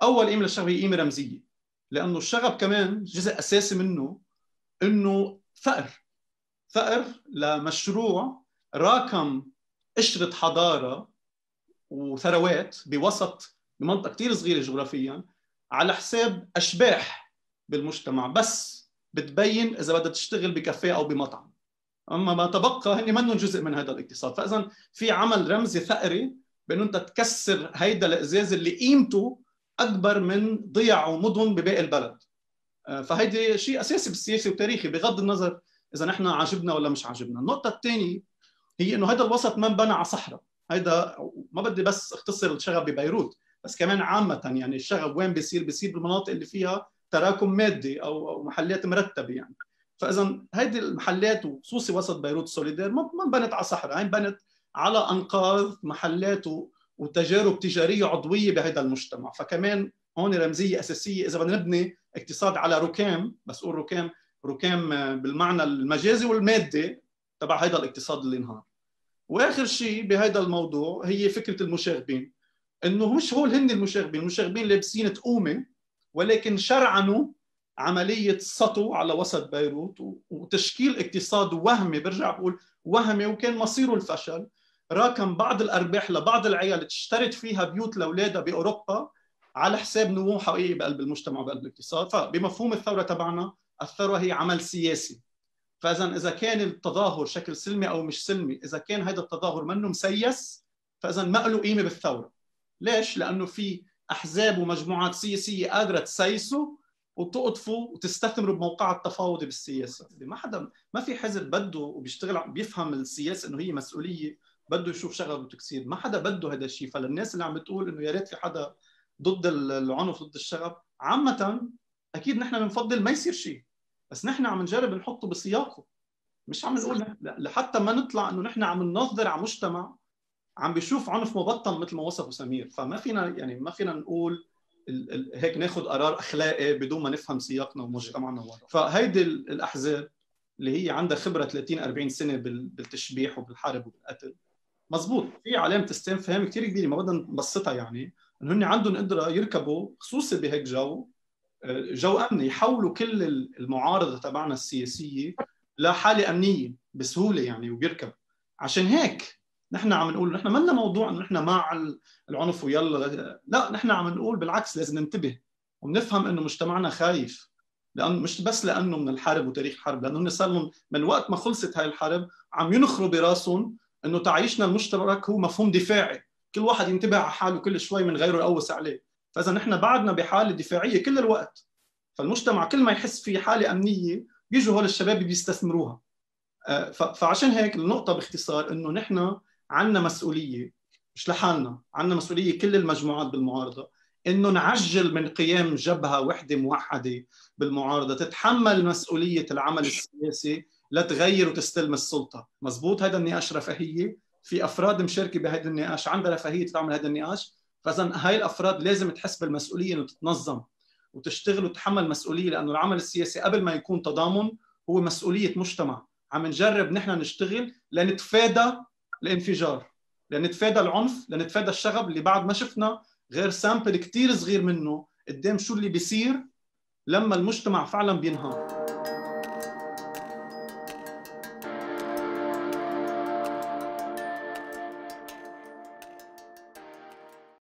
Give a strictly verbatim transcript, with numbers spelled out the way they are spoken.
اول قيمه للشغب هي قيمه رمزيه، لانه الشغب كمان جزء اساسي منه انه ثأر ثأر لمشروع راكم قشره حضاره وثروات بوسط بمنطقه كثير صغيره جغرافيا على حساب اشباح بالمجتمع، بس بتبين اذا بدها تشتغل بكافيه او بمطعم. اما ما تبقى هن منهم جزء من هذا الاقتصاد. فاذا في عمل رمزي ثأري بانه انت تكسر هيدا الازاز اللي قيمته اكبر من ضيع ومدن بباقي البلد. فهيدي شيء اساسي بالسياسه وتاريخي بغض النظر اذا نحن عاجبنا ولا مش عاجبنا. النقطه الثانيه هي انه هذا الوسط ما انبنى على صحراء. هيدا ما بدي بس اختصر الشغب ببيروت، بس كمان عامه يعني الشغب وين بيصير؟ بيصير بالمناطق اللي فيها تراكم مادي او محلات مرتبه يعني. فاذا هيدي المحلات وخصوصي وسط بيروت سوليدير ما انبنت على صحراء، هي انبنت على انقاض محلات وتجارب تجاريه عضويه بهذا المجتمع. فكمان هون رمزيه اساسيه اذا بدنا نبني اقتصاد على ركام، بس اقول ركام ركام بالمعنى المجازي والمادي تبع هذا الاقتصاد اللي انهار. واخر شيء بهذا الموضوع هي فكره المشاغبين، انه مش هول هن المشاغبين، المشاغبين لابسين تقومه ولكن شرعنوا عمليه سطو على وسط بيروت وتشكيل اقتصاد وهمي، برجع بقول وهمي، وكان مصيره الفشل. راكم بعض الارباح لبعض العيال تشترت فيها بيوت لاولادها باوروبا على حساب نمو حقيقي بقلب المجتمع وبقلب الاقتصاد. فبمفهوم الثوره تبعنا، الثوره هي عمل سياسي. فاذا اذا كان التظاهر شكل سلمي او مش سلمي، اذا كان هذا التظاهر منه مسيس فاذا ما له قيمه بالثوره. ليش؟ لانه في احزاب ومجموعات سياسيه قادره تسيسه وتقطفوا وتستثمروا بموقعها التفاوضي بالسياسه. ما حدا، ما في حزب بده وبيشتغل بيفهم السياسه انه هي مسؤوليه، بده يشوف شغب وتكسير. ما حدا بده هذا الشيء. فللناس اللي عم بتقول انه يا ريت في حدا ضد العنف ضد الشغب، عامه اكيد نحن بنفضل ما يصير شيء، بس نحن عم نجرب نحطه بسياقه. مش عم نقول لحتى ما نطلع انه نحن عم ننظر على مجتمع عم بيشوف عنف مبطن مثل ما وصفه سمير. فما فينا يعني ما فينا نقول ال ال هيك ناخذ قرار اخلاقي بدون ما نفهم سياقنا ومجتمعنا ورا. فهيدي الاحزاب اللي هي عندها خبره ثلاثين أربعين سنه بالتشبيح وبالحرب وبالقتل، مزبوط في علامه استفهام كثير كبيره ما بدنا نبسطها، يعني انه هن عندهم قدره يركبوا خصوصي بهيك جو جو امني، يحولوا كل المعارضه تبعنا السياسيه لحاله امنيه بسهوله يعني وبيركب. عشان هيك نحن عم نقول نحن ما لنا موضوع انه نحن مع العنف ويلا، لا نحن عم نقول بالعكس لازم ننتبه ونفهم انه مجتمعنا خايف، لانه مش بس لانه من الحرب وتاريخ الحرب، لانه صار لهم من وقت ما خلصت هاي الحرب عم ينخروا براسهم انه تعيشنا المشترك هو مفهوم دفاعي، كل واحد ينتبه على حاله كل شوي من غيره يقوس عليه. فاذا نحن بعدنا بحاله دفاعيه كل الوقت. فالمجتمع كل ما يحس في حاله امنيه بيجوا هول الشباب بيستثمروها. فعشان هيك النقطه باختصار انه نحن عندنا مسؤوليه، مش لحالنا، عندنا مسؤوليه كل المجموعات بالمعارضه انه نعجل من قيام جبهه وحده موحده بالمعارضه تتحمل مسؤوليه العمل السياسي لتغير وتستلم السلطه. مزبوط هذا النقاش رفاهيه، في افراد مشاركه بهذا النقاش عندها رفاهيه تعمل هذا النقاش. فاذا هاي الافراد لازم تحس بالمسؤوليه انه تتنظم وتشتغل وتتحمل مسؤوليه، لانه العمل السياسي قبل ما يكون تضامن هو مسؤوليه مجتمع. عم نجرب نحن نشتغل لنتفادى الانفجار، لنتفادى العنف، لنتفادى الشغب اللي بعد ما شفنا غير سامبل كتير صغير منه قدام شو اللي بيصير لما المجتمع فعلا بينهار.